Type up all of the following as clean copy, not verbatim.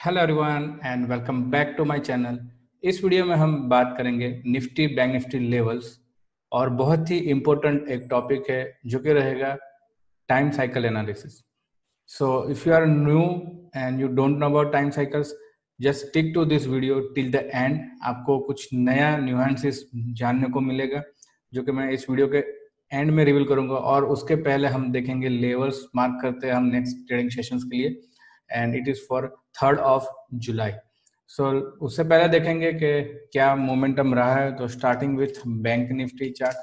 Hello everyone and welcome back to my channel. इस video में हम बात करेंगे निफ्टी बैंक निफ्टी लेवल्स और बहुत ही इम्पोर्टेंट एक टॉपिक है जो कि रहेगा time cycle analysis. So if you are new and you don't know about time cycles, just stick to this video till the end. आपको कुछ नया न्यूएंसेस जानने को मिलेगा जो कि मैं इस वीडियो के एंड में रिवील करूंगा। और उसके पहले हम देखेंगे लेवल्स मार्क करते हैं हम नेक्स्ट ट्रेडिंग सेशंस के लिए, and it is for 3rd of July. So उससे पहले देखेंगे कि क्या मोमेंटम रहा है। तो starting with bank Nifty chart,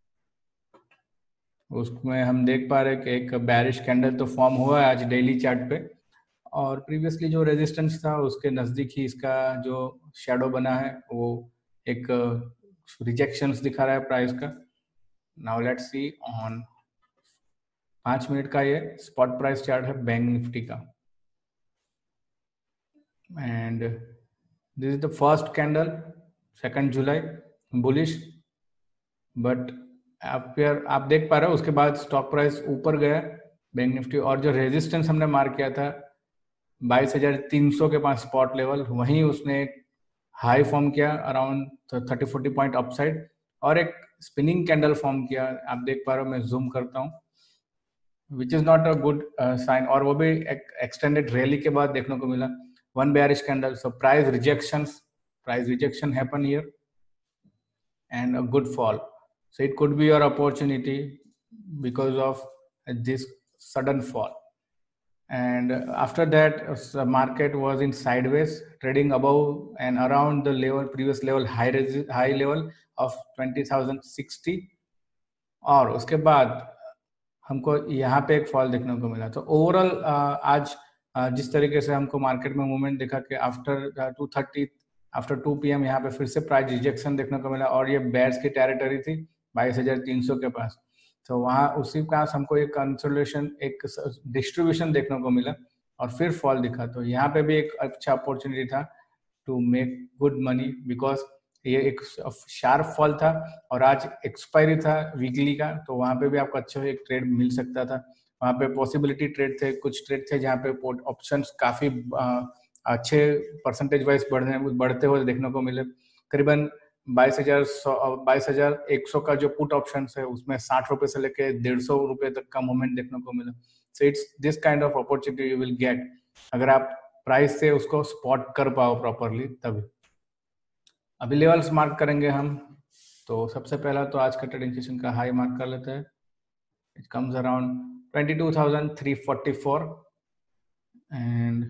उसमें हम देख पा रहे हैं कि एक बैरिश कैंडल तो फॉर्म हुआ है आज डेली चार्ट पे, और प्रीवियसली जो रेजिस्टेंस था उसके नज़दीक ही इसका जो शेडो बना है वो एक रिजेक्शंस दिखा रहा है प्राइस का। Now let's see on 5 minute का ये स्पॉट प्राइस चार्ट है बैंक निफ्टी का, and this is the first candle 2nd July bullish. But आप देख पा रहे हो उसके बाद स्टॉक प्राइस ऊपर गया बैंक निफ्टी, और जो रेजिस्टेंस हमने मार्क किया था 22,300 के पास स्पॉट लेवल, वहीं उसने एक हाई फॉर्म किया अराउंड 30-40 पॉइंट अपसाइड और एक स्पिनिंग कैंडल फॉर्म किया। आप देख पा रहे हो, मैं जूम करता हूँ, which is not a good sign, और वो भी एक एक्सटेंडेड रैली के बाद देखने को मिला one bearish candle. So price rejection happen here and a good fall. So it could be your opportunity because of this sudden fall. And after that, the market was in sideways, trading above and around the level, previous level, high level of 20,060, और उसके बाद हमको यहाँ पे एक fall देखने को मिला। तो ओवरऑल आज जिस तरीके से हमको मार्केट में मूवमेंट देखा कि आफ्टर 2 PM यहाँ पे फिर से प्राइस रिजेक्शन देखने को मिला, और ये बेयर्स की टेरिटरी थी 22,300 के पास। तो वहाँ उसी के पास हमको एक कंसोलिडेशन, एक डिस्ट्रीब्यूशन देखने को मिला और फिर फॉल दिखा। तो यहाँ पे भी एक अच्छा अपॉर्चुनिटी था to make good money, because ये एक शार्प फॉल था और आज एक्सपायरी था वीकली का, तो वहाँ पे भी आपको अच्छा एक ट्रेड मिल सकता था। वहाँ पे पॉसिबिलिटी ट्रेड थे, कुछ ट्रेड थे जहाँ पे ऑप्शंस काफी अच्छे परसेंटेज वाइज बढ़ते हुए देखने को मिले। करीबन 22,100 का जो पुट ऑप्शन है उसमें 60 रुपए से लेके 150 रुपए तक का मूवमेंट देखने को मिला। So it's this kind of opportunity you will get अगर आप प्राइस से उसको स्पॉट कर पाओ प्रॉपरली तभी। अभी लेवल्स मार्क करेंगे हम। तो सबसे पहला तो आज का ट्रेडिंग सेशन का हाई मार्क कर लेते हैं। It comes around 22,344 and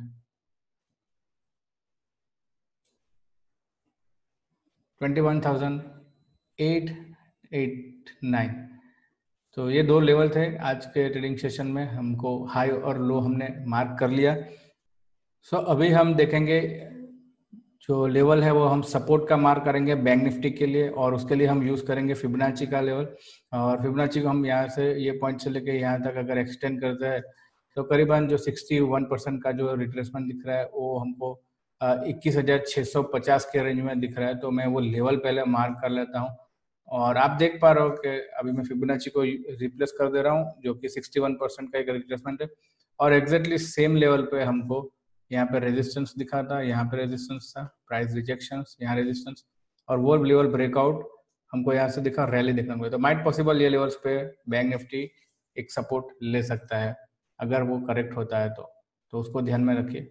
21,889। तो ये दो लेवल थे आज के ट्रेडिंग सेशन में, हमको हाई और लो हमने मार्क कर लिया। सो अभी हम देखेंगे जो लेवल है वो हम सपोर्ट का मार्क करेंगे बैंक निफ्टी के लिए, और उसके लिए हम यूज करेंगे फिबोनाची का लेवल। और फिबोनाची को हम यहाँ से ये पॉइंट से लेके यहाँ तक अगर एक्सटेंड करते हैं तो करीबन जो 61% का जो रिट्रेसमेंट दिख रहा है वो हमको 21,650 के रेंज में दिख रहा है। तो मैं वो लेवल पहले मार्क कर लेता हूँ, और आप देख पा रहे हो कि अभी मैं फिबोनाची को रिप्लेस कर दे रहा हूँ जो कि 61% का एक रिट्रेसमेंट है, और एग्जैक्टली सेम लेवल पे हमको यहाँ पे रेजिस्टेंस दिखा था, यहाँ पे रेजिस्टेंस था, प्राइस रिजेक्शंस, यहाँ रेजिस्टेंस, और वो लेवल ब्रेकआउट हमको यहाँ से दिखा, रैली देखने को मिला। तो माइट पॉसिबल ये लेवल्स पे बैंक निफ्टी एक सपोर्ट ले सकता है अगर वो करेक्ट होता है तो उसको ध्यान में रखिए।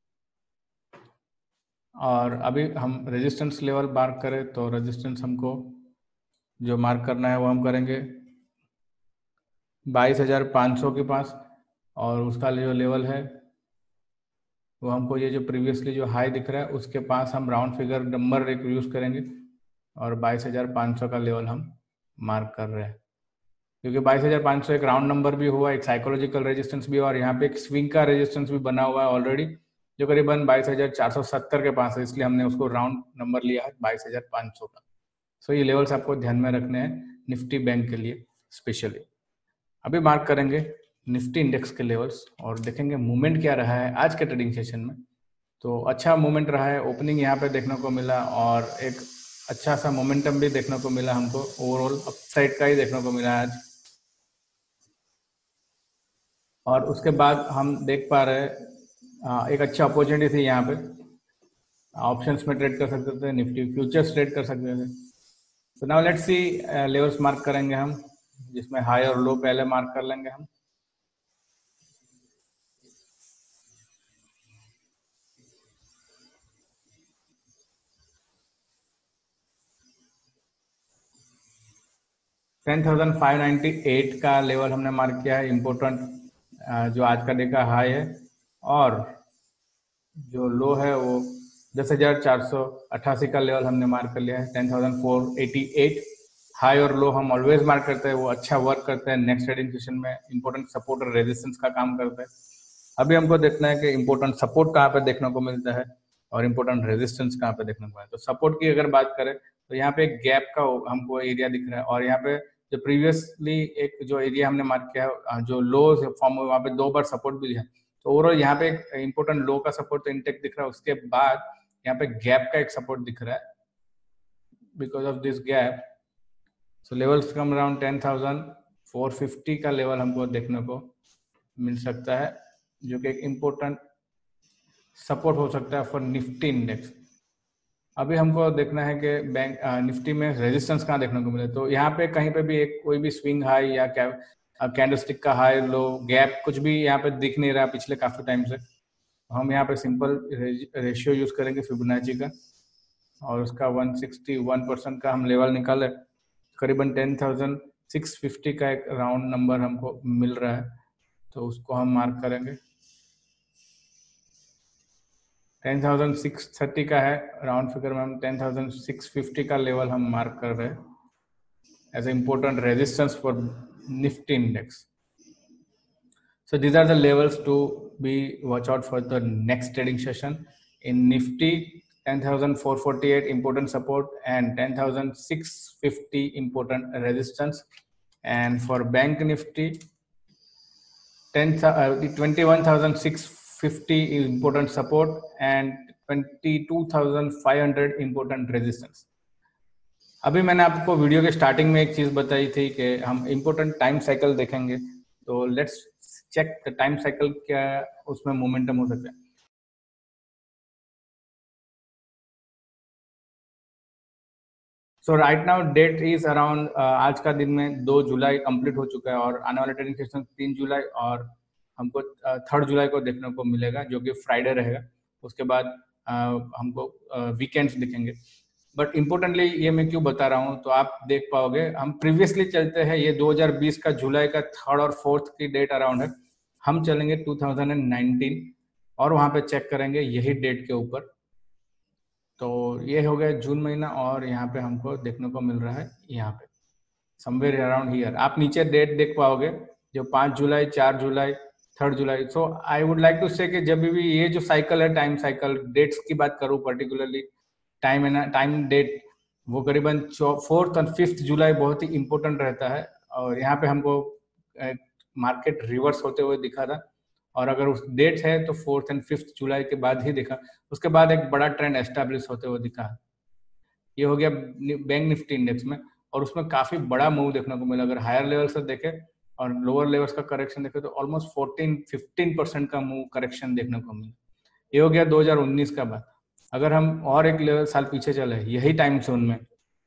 और अभी हम रेजिस्टेंस लेवल मार्क करें तो रेजिस्टेंस हमको जो मार्क करना है वो हम करेंगे 22,500 के पास, और उसका जो लेवल है वो हमको ये जो प्रीवियसली जो हाई दिख रहा है उसके पास हम राउंड फिगर नंबर एक यूज करेंगे, और 22,500 का लेवल हम मार्क कर रहे हैं क्योंकि 22,500 एक राउंड नंबर भी हुआ, एक साइकोलॉजिकल रेजिस्टेंस भी, और यहाँ पे एक स्विंग का रेजिस्टेंस भी बना हुआ है ऑलरेडी जो करीबन 22,470 के पास है, इसलिए हमने उसको राउंड नंबर लिया है 22,500 का। सो ये लेवल्स आपको ध्यान में रखने हैं निफ्टी बैंक के लिए स्पेशली। अभी मार्क करेंगे निफ्टी इंडेक्स के लेवल्स और देखेंगे मूवमेंट क्या रहा है आज के ट्रेडिंग सेशन में। तो अच्छा मूवमेंट रहा है, ओपनिंग यहाँ पे देखने को मिला और एक अच्छा सा मोमेंटम भी देखने को मिला हमको, ओवरऑल अपसाइड का ही देखने को मिला आज। और उसके बाद हम देख पा रहे हैं एक अच्छा अपॉर्चुनिटी थी यहाँ पे, ऑप्शंस में ट्रेड कर सकते थे, निफ्टी फ्यूचर्स ट्रेड कर सकते थे। तो now let's see, levels mark करेंगे हम, जिसमें हाई और लो पहले मार्क कर लेंगे हम। $10,598 का लेवल हमने मार्क किया है, इम्पोर्टेंट, जो आज का डे का हाई है, और जो लो है वो 10,488 का लेवल हमने मार्क कर लिया है। 10,488 हाई और लो हम ऑलवेज मार्क करते हैं, वो अच्छा वर्क करते हैं नेक्स्ट ट्रेडिंग सेशन में, इंपॉर्टेंट सपोर्ट और रेजिस्टेंस का काम करते हैं। अभी हमको देखना है कि इंपॉर्टेंट सपोर्ट कहाँ पे देखने को मिलता है और इंपॉर्टेंट रेजिस्टेंस कहाँ पे देखने को मिलता है। तो सपोर्ट की अगर बात करें तो यहाँ पे एक गैप का हमको एरिया दिख रहा है, और यहाँ पे जो प्रीवियसली एक जो एरिया हमने मार्क किया है, जो लो फॉर्म हुआ, वहाँ पे 2 बार सपोर्ट भी है। तो ओवरऑल यहाँ पे एक इंपॉर्टेंट लो का सपोर्ट तो इंटेक्ट दिख रहा है, उसके बाद यहाँ पे गैप का एक सपोर्ट दिख रहा है। Because of this gap, so levels come around 10,450 का लेवल हमको देखने को मिल सकता है, जो कि एक इम्पोर्टेंट सपोर्ट हो सकता है फॉर निफ्टी इंडेक्स। अभी हमको देखना है कि बैंक निफ्टी में रेजिस्टेंस कहाँ देखने को मिले। तो यहाँ पे कहीं पे भी एक कोई भी स्विंग हाई या कैंडलस्टिक का हाई लो गैप कुछ भी यहाँ पे दिख नहीं रहा पिछले काफी टाइम से। हम यहाँ पे सिंपल रेशियो यूज करेंगे फिबोनाची का, और उसका 161% का हम लेवल निकाले, करीबन 10,650 का एक राउंड नंबर हमको मिल रहा है, तो उसको हम मार्क करेंगे। 10,630 का है राउंड फिगर में, हम 10,650 का लेवल हम मार्क कर रहे हैं as an important resistance for Nifty index. So these are the levels to be watch out for the next trading session. In Nifty, 10,448 important support and 10,650 important resistance. And for Bank Nifty, 21,650 is important support and 22,500 important resistance. अभी मैंने आपको video के starting में एक चीज बताई थी कि हम इम्पोर्टेंट टाइम साइकिल देखेंगे, तो let's check the time cycle, क्या उसमें मोमेंटम हो सकता है। So right now date is around, आज का दिन में 2 जुलाई कंप्लीट हो चुका है, और आने वाला ट्रेडिंग सेशन 3 जुलाई और हमको 3 जुलाई को देखने को मिलेगा, जो कि फ्राइडे रहेगा। उसके बाद हमको वीकेंड्स दिखेंगे। बट इम्पोर्टेंटली ये मैं क्यों बता रहा हूँ, तो आप देख पाओगे, हम प्रीवियसली चलते हैं, ये 2020 का जुलाई का 3rd और 4th की डेट अराउंड है, हम चलेंगे 2019 और वहां पे चेक करेंगे यही डेट के ऊपर। तो ये हो गया जून महीना, और यहाँ पे हमको देखने को मिल रहा है यहाँ पे समवेयर अराउंड हियर। आप नीचे डेट देख पाओगे, जो 5 जुलाई, 4 जुलाई, 3rd July. So I would like to say कि जब भी ये जो साइकिल है, टाइम साइकिल, डेट्स की बात करूँ पर्टिकुलरली, टाइम डेट, वो करीबन 4th और 5th जुलाई बहुत ही इंपॉर्टेंट रहता है, और यहाँ पे हमको मार्केट रिवर्स होते हुए दिखा था, और अगर उस डेट है तो 4th और 5th जुलाई के बाद ही दिखा, उसके बाद एक बड़ा ट्रेंड एस्टेब्लिश होते हुए दिखा। ये हो गया बैंक निफ्टी इंडेक्स में, और उसमें काफी बड़ा मूव देखने को मिला। अगर हायर लेवल से देखे और लोअर लेवल्स का करेक्शन देखे तो ऑलमोस्ट 14-15% का मूव करेक्शन देखने को मिला। ये हो गया 2019 का बात। अगर हम और एक लेवल साल पीछे चले, यही टाइम जोन में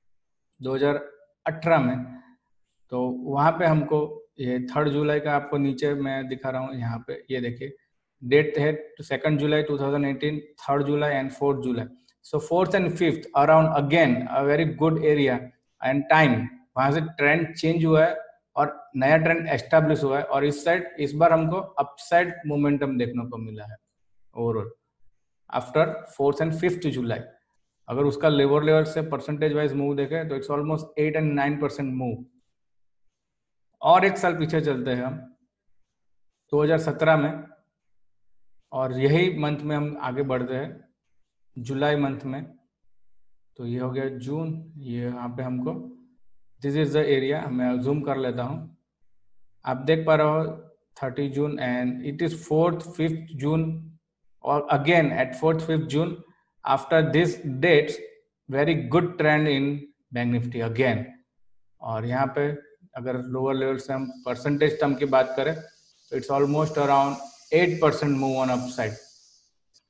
2018 में, तो वहां पे हमको ये 3rd जुलाई का आपको नीचे मैं दिखा रहा हूँ, यहाँ पे ये देखिए डेट है 2nd July 2018, 3rd July and 4th July. So 4th and 5th around again a very good area and time, वहां से ट्रेंड चेंज हुआ है और नया ट्रेंड एस्टेब्लिश हुआ है, और इस साइड इस बार हमको अपसाइड मोमेंटम देखने को मिला है overall after 4th and 5th July. अगर उसका लोअर लेवल से परसेंटेज वाइज मूव देखे तो इट्स ऑलमोस्ट 8 and 9% मूव। और एक साल पीछे चलते हैं हम 2017 में, और यही मंथ में हम आगे बढ़ते हैं जुलाई मंथ में। तो ये हो गया जून, ये यहाँ पे हमको दिस इज द एरिया, मैं जूम कर लेता हूँ, आप देख पा रहे हो 30 June and it is 4th 5th June, और again at 4th 5th June after this dates very good trend in bank Nifty again. और यहाँ पे अगर लोअर लेवल से हम परसेंटेज टर्म की बात करें तो it's almost around 8% move on upside.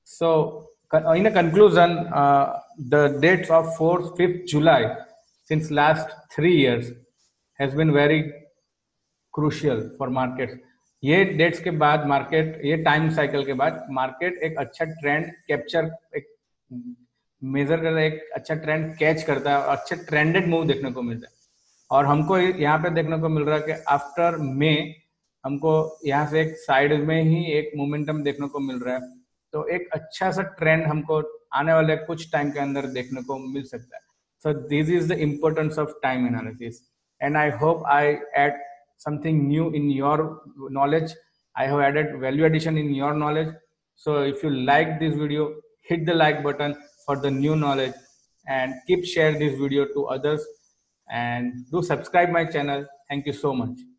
So in a conclusion, the dates of 4th 5th July since last 3 years has been very crucial for market. ये डेट्स के बाद मार्केट, ये टाइम साइकिल के बाद मार्केट एक अच्छा ट्रेंड कैप्चर, एक major करता है, एक अच्छा ट्रेंड कैच करता है और अच्छे ट्रेंडेड मूव देखने को मिलता है। और हमको यहाँ पे देखने को मिल रहा है कि आफ्टर मे हमको यहाँ से एक साइड में ही एक मोमेंटम देखने को मिल रहा है। तो एक अच्छा सा ट्रेंड हमको आने वाले कुछ टाइम के अंदर देखने को मिल सकता है। So this is the importance of time analysis, and I hope I add something new in your knowledge. I have added value addition in your knowledge. So if you like this video, hit the like button for the new knowledge, and keep share this video to others, and do subscribe my channel. Thank you so much.